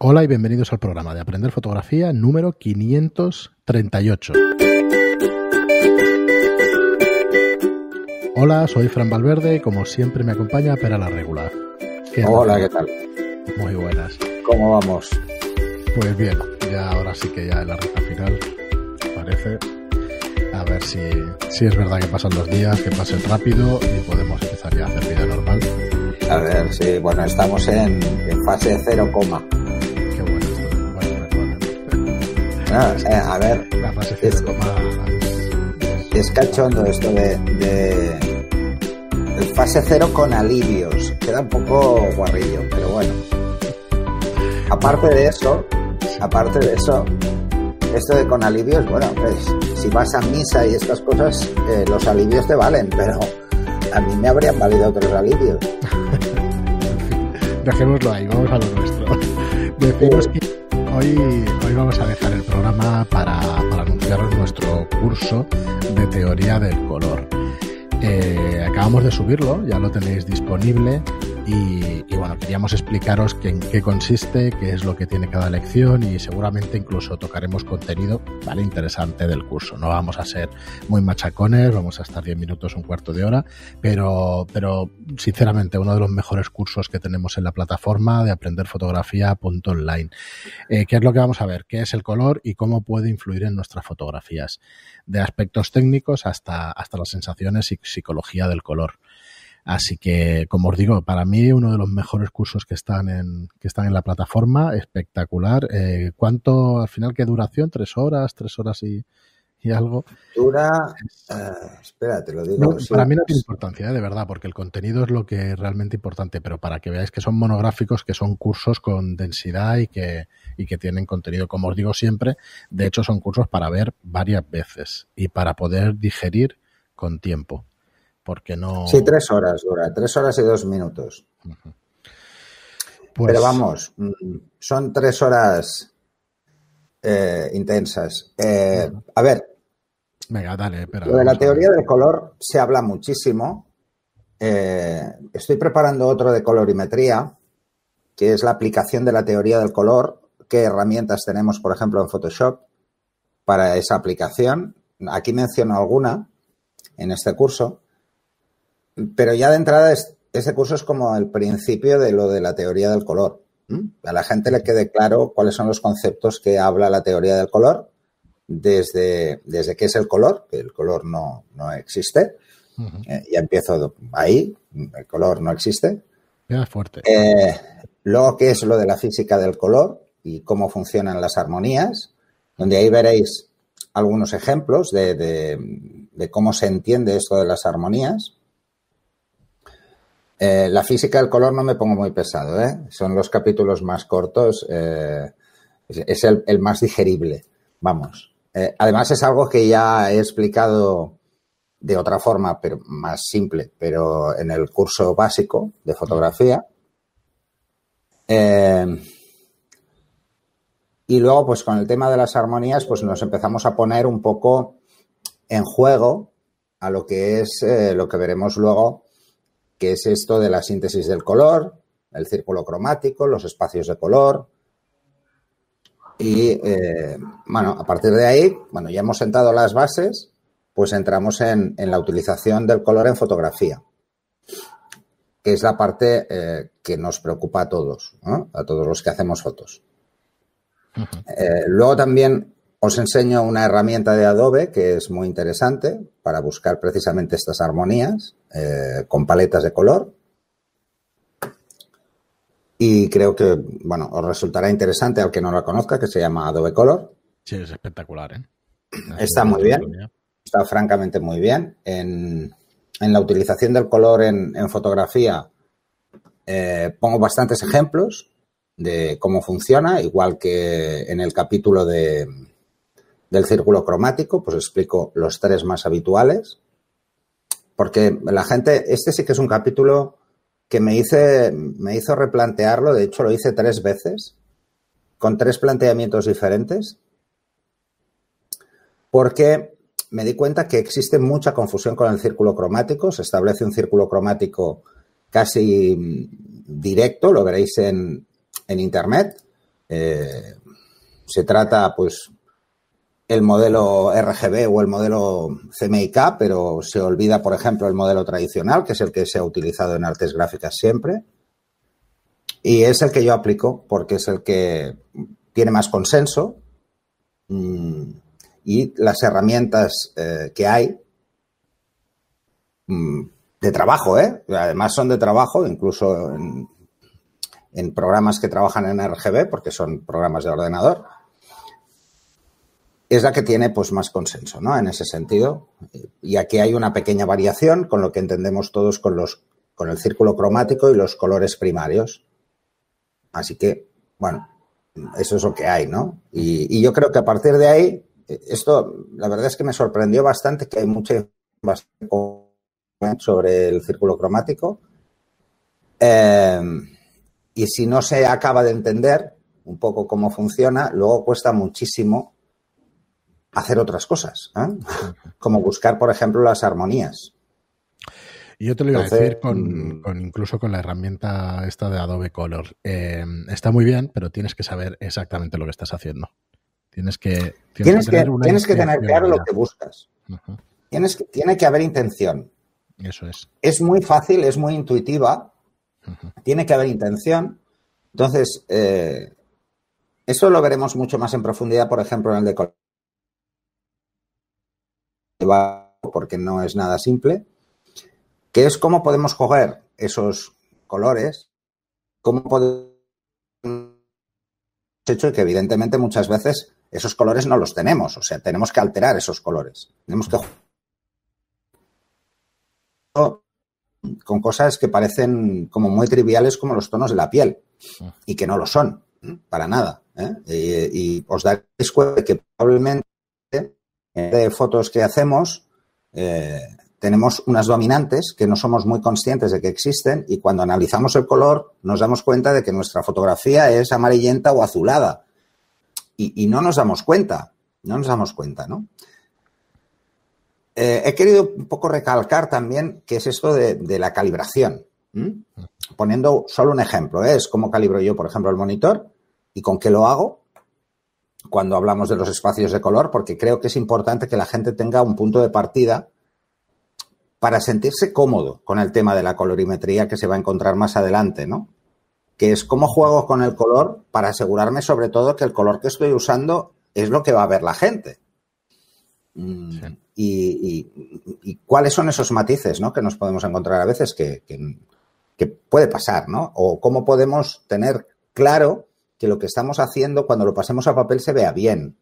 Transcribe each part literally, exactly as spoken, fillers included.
Hola y bienvenidos al programa de Aprender Fotografía número quinientos treinta y ocho. Hola, soy Fran Valverde y como siempre me acompaña Pera la Regular. ¿Qué Hola, ¿qué tal? Muy buenas. ¿Cómo vamos? Pues bien, ya ahora sí que ya en la recta final, parece. A ver si, si es verdad que pasan los días, que pasen rápido y podemos empezar ya a hacer vida normal. A ver, sí, bueno, estamos en, en fase cero coma. Qué bueno esto. Bueno, ah, eh, a ver, la fase cero coma es, es cachondo esto de, de, de fase cero con alivios. Queda un poco guarrillo, pero bueno. Aparte de eso, aparte de eso, esto de con alivios, bueno, pues si vas a misa y estas cosas, eh, los alivios te valen, pero a mí me habrían valido otros alivios. Dejémoslo ahí, vamos a lo nuestro. Deciros que hoy, hoy vamos a dejar el programa para, para anunciaros nuestro curso de teoría del color. Eh, acabamos de subirlo, ya lo tenéis disponible y, y bueno, queríamos explicaros que en qué consiste, qué es lo que tiene cada lección y seguramente incluso tocaremos contenido, ¿vale?, interesante del curso. No vamos a ser muy machacones, vamos a estar diez minutos, un cuarto de hora, pero, pero sinceramente uno de los mejores cursos que tenemos en la plataforma de aprender fotografía punto online. Eh, ¿Qué es lo que vamos a ver? ¿Qué es el color y cómo puede influir en nuestras fotografías? De aspectos técnicos hasta, hasta las sensaciones y psicología del color. Así que, como os digo, para mí uno de los mejores cursos que están en que están en la plataforma, espectacular. Eh, ¿Cuánto, al final, qué duración? ¿Tres horas? ¿Tres horas y, y algo? Dura, uh, espera, te lo digo. No, para mí no tiene importancia, ¿eh? De verdad, porque el contenido es lo que es realmente importante, pero para que veáis que son monográficos, que son cursos con densidad y que, y que tienen contenido, como os digo siempre, de hecho son cursos para ver varias veces y para poder digerir con tiempo. Porque no... Sí, tres horas dura, tres horas y dos minutos. Uh-huh. Pues... Pero vamos, son tres horas eh, intensas. Eh, uh-huh. A ver, venga, dale. Espera, lo de la teoría del color se habla muchísimo. Eh, estoy preparando otro de colorimetría, que es la aplicación de la teoría del color. ¿Qué herramientas tenemos, por ejemplo, en Photoshop para esa aplicación? Aquí menciono alguna en este curso. Pero ya de entrada, este curso es como el principio de lo de la teoría del color. ¿Mm? A la gente le quede claro cuáles son los conceptos que habla la teoría del color, desde, desde qué es el color, que el color no, no existe. Uh-huh. Eh, ya empiezo ahí, el color no existe. Queda fuerte. Eh, luego, qué es lo de la física del color y cómo funcionan las armonías, donde ahí veréis algunos ejemplos de, de, de cómo se entiende esto de las armonías. Eh, la física del color no me pongo muy pesado, ¿eh? Son los capítulos más cortos, eh, es, es el, el más digerible, vamos. Eh, además es algo que ya he explicado de otra forma, pero más simple, pero en el curso básico de fotografía. Eh, y luego, pues con el tema de las armonías, pues nos empezamos a poner un poco en juego a lo que es eh, lo que veremos luego, que es esto de la síntesis del color, el círculo cromático, los espacios de color. Y, eh, bueno, a partir de ahí, bueno, ya hemos sentado las bases, pues entramos en, en la utilización del color en fotografía, que es la parte eh, que nos preocupa a todos, ¿no? A todos los que hacemos fotos. Uh-huh. Eh, luego también os enseño una herramienta de Adobe que es muy interesante para buscar precisamente estas armonías eh, con paletas de color. Y creo que, bueno, os resultará interesante al que no la conozca, que se llama Adobe Color. Sí, es espectacular, ¿eh? Está muy bien, está francamente muy bien. En, en la utilización del color en, en fotografía eh, pongo bastantes ejemplos de cómo funciona, igual que en el capítulo de... del círculo cromático, pues explico los tres más habituales, porque la gente, este sí que es un capítulo que me, hice, me hizo replantearlo, de hecho lo hice tres veces, con tres planteamientos diferentes, porque me di cuenta que existe mucha confusión con el círculo cromático, se establece un círculo cromático casi directo, lo veréis en, en internet, Eh, se trata, pues, el modelo R G B o el modelo C M Y K, pero se olvida, por ejemplo, el modelo tradicional, que es el que se ha utilizado en artes gráficas siempre. Y es el que yo aplico porque es el que tiene más consenso mmm, y las herramientas eh, que hay mmm, de trabajo, ¿eh? Además son de trabajo, incluso en, en programas que trabajan en R G B, porque son programas de ordenador. Es la que tiene pues más consenso, ¿no? En ese sentido. Y aquí hay una pequeña variación con lo que entendemos todos con los con el círculo cromático y los colores primarios. Así que, bueno, eso es lo que hay, ¿no? Y, y yo creo que a partir de ahí, esto, la verdad es que me sorprendió bastante que hay mucha información sobre el círculo cromático. Eh, y si no se acaba de entender un poco cómo funciona, luego cuesta muchísimo hacer otras cosas, ¿eh? Como buscar, por ejemplo, las armonías. Y yo te lo iba Entonces, a decir con, con incluso con la herramienta esta de Adobe Color. Eh, está muy bien, pero tienes que saber exactamente lo que estás haciendo. Tienes que Tienes, tienes, que, tener, que, tienes que tener claro lo que buscas. Uh-huh. Tienes que, tiene que haber intención. Eso es. Es muy fácil, es muy intuitiva. Uh-huh. Tiene que haber intención. Entonces, eh, eso lo veremos mucho más en profundidad, por ejemplo, en el de color. Porque no es nada simple, que es cómo podemos coger esos colores, cómo podemos hecho que evidentemente muchas veces esos colores no los tenemos, o sea, tenemos que alterar esos colores, tenemos que con cosas que parecen como muy triviales como los tonos de la piel y que no lo son, ¿eh? Para nada, ¿eh? Y, y os daréis cuenta de que probablemente de fotos que hacemos eh, tenemos unas dominantes que no somos muy conscientes de que existen y cuando analizamos el color nos damos cuenta de que nuestra fotografía es amarillenta o azulada y, y no nos damos cuenta, no nos damos cuenta, ¿no? Eh, he querido un poco recalcar también qué es esto de, de la calibración, ¿Mm? Poniendo solo un ejemplo, ¿eh? Es cómo calibro yo, por ejemplo, el monitor y con qué lo hago cuando hablamos de los espacios de color, porque creo que es importante que la gente tenga un punto de partida para sentirse cómodo con el tema de la colorimetría que se va a encontrar más adelante, ¿no? Que es cómo juego con el color para asegurarme sobre todo que el color que estoy usando es lo que va a ver la gente. Sí. Y, y, y cuáles son esos matices, ¿no? Que nos podemos encontrar a veces que, que, que puede pasar, ¿no? O cómo podemos tener claro que lo que estamos haciendo cuando lo pasemos a papel se vea bien.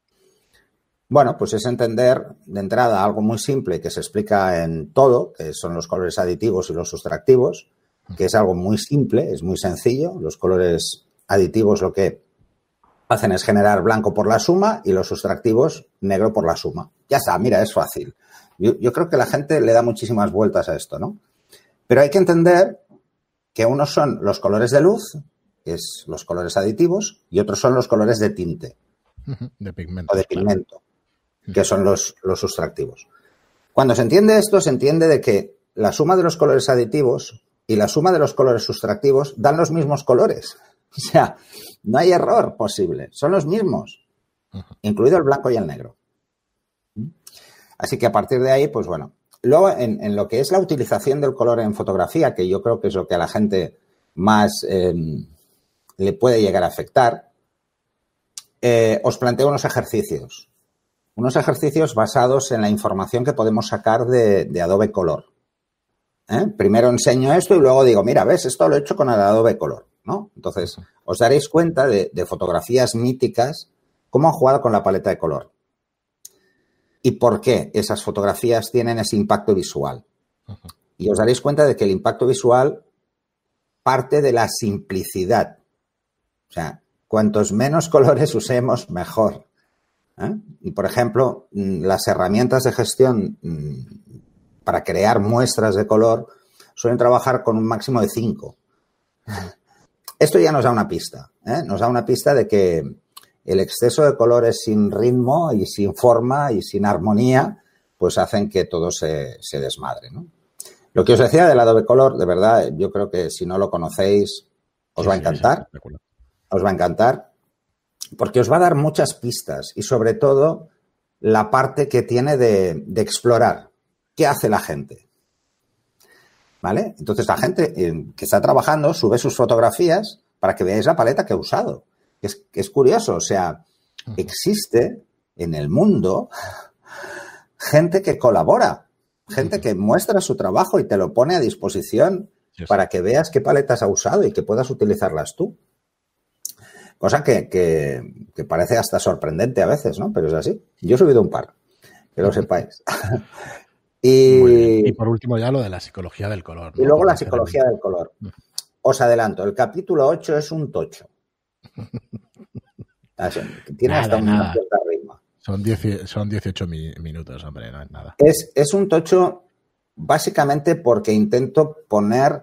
Bueno, pues es entender de entrada algo muy simple que se explica en todo, que son los colores aditivos y los sustractivos, que es algo muy simple, es muy sencillo. Los colores aditivos lo que hacen es generar blanco por la suma y los sustractivos negro por la suma. Ya está, mira, es fácil. Yo, yo creo que la gente le da muchísimas vueltas a esto, ¿no? Pero hay que entender que unos son los colores de luz, que es los colores aditivos, y otros son los colores de tinte. De pigmento. O de pigmento, claro. Que son los, los sustractivos. Cuando se entiende esto, se entiende de que la suma de los colores aditivos y la suma de los colores sustractivos dan los mismos colores. O sea, no hay error posible, son los mismos, uh-huh. Incluido el blanco y el negro. Así que a partir de ahí, pues bueno. Luego, en, en lo que es la utilización del color en fotografía, que yo creo que es lo que a la gente más eh, le puede llegar a afectar, eh, os planteo unos ejercicios. Unos ejercicios basados en la información que podemos sacar de, de Adobe Color. ¿Eh? Primero enseño esto y luego digo, mira, ves, esto lo he hecho con el Adobe Color, ¿no? Entonces, os daréis cuenta de, de fotografías míticas, cómo han jugado con la paleta de color. Y por qué esas fotografías tienen ese impacto visual. Uh-huh. Y os daréis cuenta de que el impacto visual parte de la simplicidad. O sea, cuantos menos colores usemos, mejor. ¿Eh? Y, por ejemplo, las herramientas de gestión para crear muestras de color suelen trabajar con un máximo de cinco. Esto ya nos da una pista, ¿eh? Nos da una pista de que el exceso de colores sin ritmo y sin forma y sin armonía, pues hacen que todo se, se desmadre, ¿no? Lo que os decía del Adobe Color, de verdad, yo creo que si no lo conocéis, os sí, va a encantar. Sí, os va a encantar. porque os va a dar muchas pistas y sobre todo la parte que tiene de, de explorar. ¿Qué hace la gente? ¿Vale? Entonces la gente eh, que está trabajando sube sus fotografías para que veáis la paleta que ha usado. Es, es curioso, o sea, existe en el mundo gente que colabora, gente que muestra su trabajo y te lo pone a disposición yes. para que veas qué paletas ha usado y que puedas utilizarlas tú. Cosa que, que, que parece hasta sorprendente a veces, ¿no? Pero es así. Yo he subido un par, que lo sepáis. y, y por último ya lo de la psicología del color, ¿no? Y luego la psicología del color. Os adelanto, el capítulo ocho es un tocho. Tiene nada, hasta una nada. cierta rima. Son, diez, son dieciocho mi, minutos, hombre, no es nada. Es, es un tocho básicamente porque intento poner,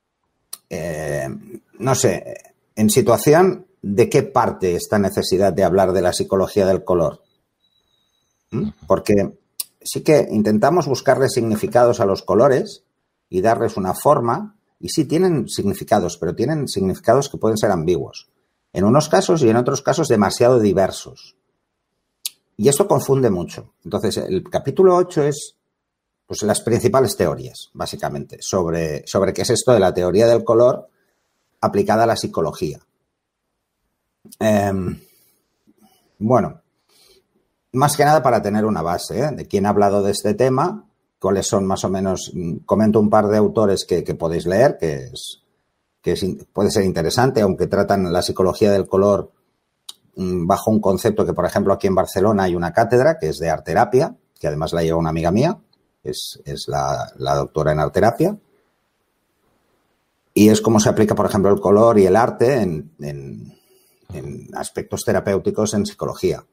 eh, no sé, en situación de qué parte esta necesidad de hablar de la psicología del color. ¿Mm? Porque sí que intentamos buscarle significados a los colores y darles una forma, y sí tienen significados, pero tienen significados que pueden ser ambiguos. En unos casos y en otros casos demasiado diversos. Y esto confunde mucho. Entonces, el capítulo ocho es pues, las principales teorías, básicamente, sobre, sobre qué es esto de la teoría del color aplicada a la psicología. Eh, bueno, más que nada para tener una base, ¿eh? De quién ha hablado de este tema, cuáles son más o menos, comento un par de autores que, que podéis leer, que, es, que es, puede ser interesante, aunque tratan la psicología del color bajo un concepto que, por ejemplo, aquí en Barcelona hay una cátedra que es de arterapia, que además la lleva una amiga mía, es, es la, la doctora en arterapia, y es cómo se aplica, por ejemplo, el color y el arte en, en, en aspectos terapéuticos en psicología.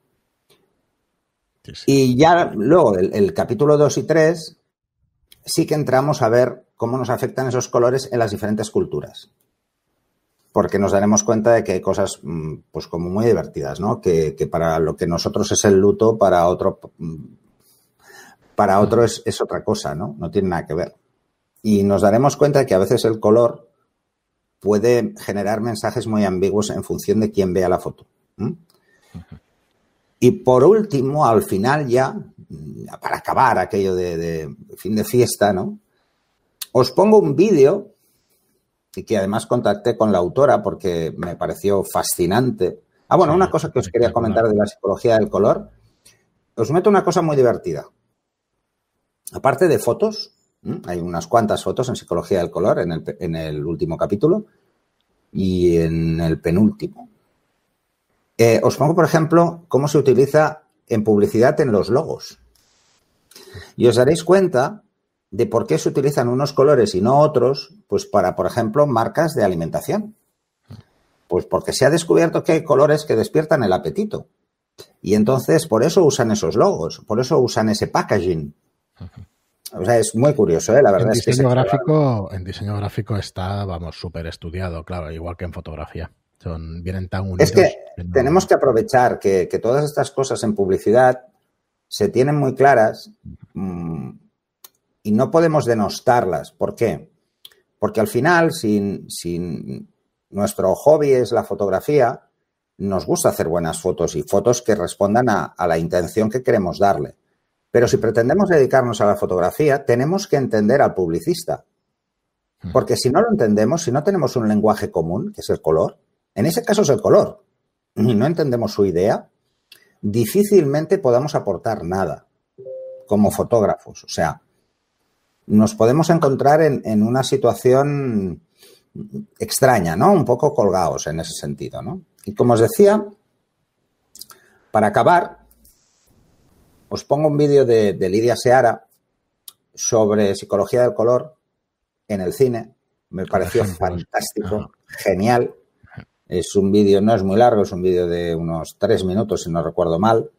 Sí, sí. Y ya luego, el, el capítulo dos y tres, sí que entramos a ver cómo nos afectan esos colores en las diferentes culturas. Porque nos daremos cuenta de que hay cosas pues como muy divertidas, ¿no? Que, que para lo que nosotros es el luto, para otro para otro es, es otra cosa, ¿no? No tiene nada que ver. Y nos daremos cuenta de que a veces el color puede generar mensajes muy ambiguos en función de quién vea la foto. ¿Mm? Y por último, al final ya, para acabar aquello de, de fin de fiesta, ¿no? Os pongo un vídeo y que además contacté con la autora porque me pareció fascinante. Ah, bueno, sí, una cosa que os quería comentar de la psicología del color. Os meto una cosa muy divertida. Aparte de fotos, ¿eh? Hay unas cuantas fotos en psicología del color en el, en el último capítulo y en el penúltimo. Eh, os pongo, por ejemplo, cómo se utiliza en publicidad en los logos. Y os daréis cuenta de por qué se utilizan unos colores y no otros, pues para, por ejemplo, marcas de alimentación. Pues porque se ha descubierto que hay colores que despiertan el apetito. Y entonces, por eso usan esos logos, por eso usan ese packaging. O sea, es muy curioso, ¿eh? La verdad en es que diseño gráfico, en diseño gráfico está, vamos, súper estudiado, claro, igual que en fotografía. Son, vienen tan unidos. Es que, que no... tenemos que aprovechar que, que todas estas cosas en publicidad se tienen muy claras mmm, y no podemos denostarlas. ¿Por qué? Porque al final, si, si nuestro hobby es la fotografía, nos gusta hacer buenas fotos y fotos que respondan a, a la intención que queremos darle. Pero si pretendemos dedicarnos a la fotografía, tenemos que entender al publicista. Porque si no lo entendemos, si no tenemos un lenguaje común, que es el color, en ese caso es el color, y no entendemos su idea, difícilmente podamos aportar nada como fotógrafos. O sea, nos podemos encontrar en, en una situación extraña, ¿no? Un poco colgados en ese sentido, ¿no? Y como os decía, para acabar, os pongo un vídeo de, de Lidia Seara sobre psicología del color en el cine. Me pareció fantástico, Ajá. genial. Es un vídeo, no es muy largo, es un vídeo de unos tres minutos, si no recuerdo mal.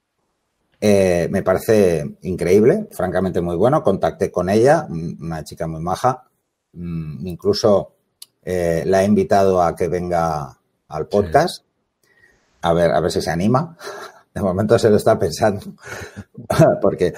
Eh, me parece increíble, francamente muy bueno. Contacté con ella, una chica muy maja. Incluso eh, la he invitado a que venga al podcast. Sí. A ver, a ver si se anima. De momento se lo está pensando. Porque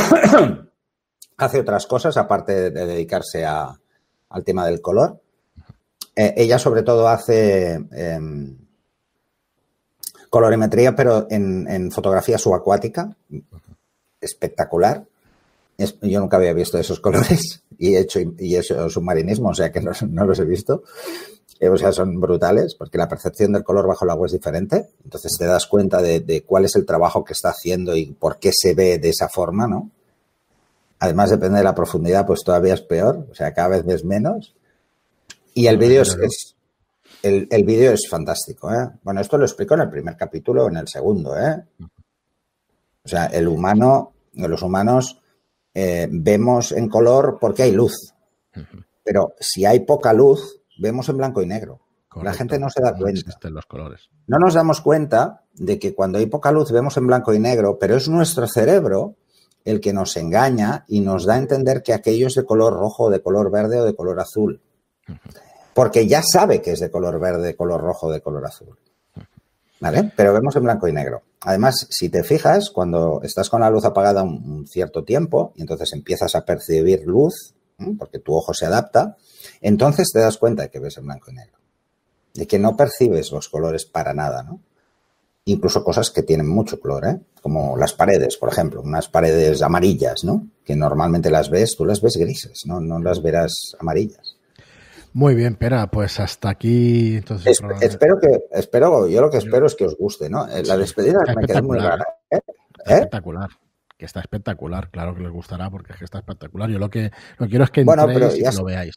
hace otras cosas, aparte de dedicarse a, al tema del color. Eh, ella, sobre todo, hace... Eh, colorimetría, pero en, en fotografía subacuática, espectacular. Es, yo nunca había visto esos colores y he hecho, y he hecho submarinismo, o sea que no, no los he visto. Eh, o sea, son brutales porque la percepción del color bajo el agua es diferente. Entonces te das cuenta de, de cuál es el trabajo que está haciendo y por qué se ve de esa forma, ¿no? Además, depende de la profundidad, pues todavía es peor. O sea, cada vez ves menos. Y el vídeo es, es, el, el vídeo es fantástico, ¿eh? Bueno, esto lo explico en el primer capítulo o en el segundo, ¿eh? O sea, el humano, los humanos eh, vemos en color porque hay luz. Pero si hay poca luz, vemos en blanco y negro. Correcto. La gente no se da cuenta. No existen los colores. No nos damos cuenta de que cuando hay poca luz vemos en blanco y negro, pero es nuestro cerebro el que nos engaña y nos da a entender que aquello es de color rojo, de color verde o de color azul. Porque ya sabe que es de color verde, de color rojo, de color azul. ¿Vale? Pero vemos en blanco y negro. Además, si te fijas, cuando estás con la luz apagada un, un cierto tiempo y entonces empiezas a percibir luz, ¿eh? Porque tu ojo se adapta, entonces te das cuenta de que ves en blanco y negro. De que no percibes los colores para nada, ¿no? Incluso cosas que tienen mucho color, ¿eh? Como las paredes, por ejemplo, unas paredes amarillas, ¿no? Que normalmente las ves, tú las ves grises, ¿no? No las verás amarillas. Muy bien, Pera, pues hasta aquí. Entonces, es, espero que, espero, yo lo que espero es que os guste, ¿no? La despedida me queda muy rara. ¿eh? Está ¿Eh? espectacular, que está espectacular, claro que les gustará porque es que está espectacular. Yo lo que lo quiero es que entréis bueno, pero y que lo veáis.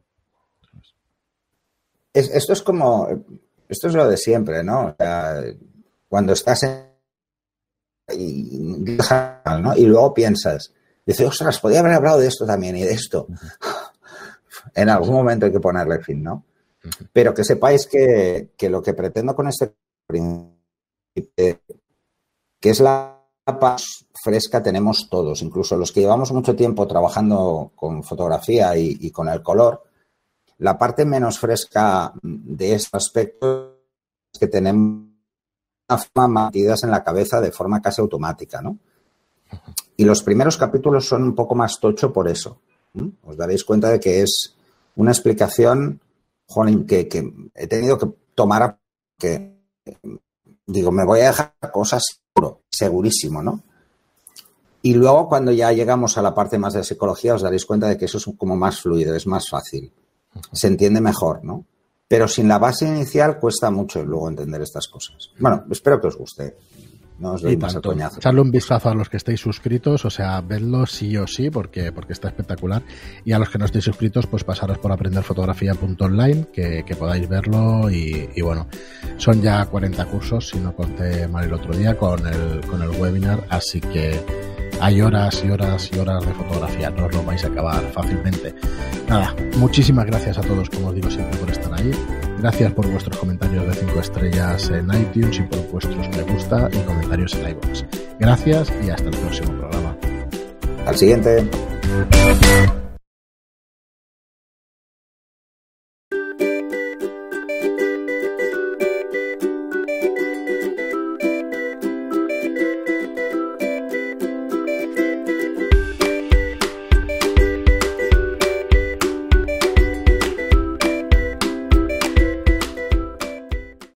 Es, esto es como, esto es lo de siempre, ¿no? O sea, cuando estás en y, ¿no? y luego piensas, dices, ostras, podía haber hablado de esto también y de esto. Uh-huh. En algún momento hay que ponerle fin, ¿no? Uh-huh. Pero que sepáis que, que lo que pretendo con este que es la paz fresca tenemos todos, incluso los que llevamos mucho tiempo trabajando con fotografía y, y con el color, la parte menos fresca de este aspecto es que tenemos una forma metidas en la cabeza de forma casi automática, ¿no? Uh-huh. Y los primeros capítulos son un poco más tocho por eso. ¿Mm? Os daréis cuenta de que es una explicación, jolín, que, que he tenido que tomar a, que digo, me voy a dejar cosas seguro, segurísimo, ¿no? Y luego cuando ya llegamos a la parte más de psicología os daréis cuenta de que eso es como más fluido, es más fácil, se entiende mejor, ¿no? Pero sin la base inicial cuesta mucho luego entender estas cosas. Bueno, espero que os guste. No os doy más el coñazo. Echarle un vistazo a los que estéis suscritos, o sea, vedlo sí o sí, porque, porque está espectacular. Y a los que no estéis suscritos, pues pasaros por aprender fotografía punto online, que, que podáis verlo. Y, y bueno, son ya cuarenta cursos, si no conté mal el otro día, con el, con el webinar. Así que hay horas y horas y horas de fotografía, no os lo vais a acabar fácilmente. Nada, muchísimas gracias a todos, como os digo siempre, por estar ahí. Gracias por vuestros comentarios de cinco estrellas en iTunes y por vuestros me gusta y comentarios en iVoox. Gracias y hasta el próximo programa. Al siguiente.